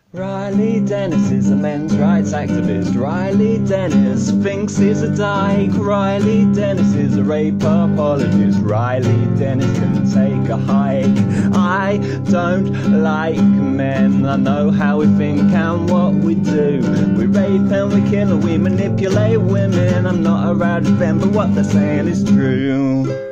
Riley Dennis is a men's rights activist. Riley Dennis thinks he's a dyke. Riley Dennis is a rape apologist. Riley Dennis can take a hike. I don't like men. I know how we think and what we do. We rape and we kill and we manipulate women. I'm not a radfem, but what they're saying is true.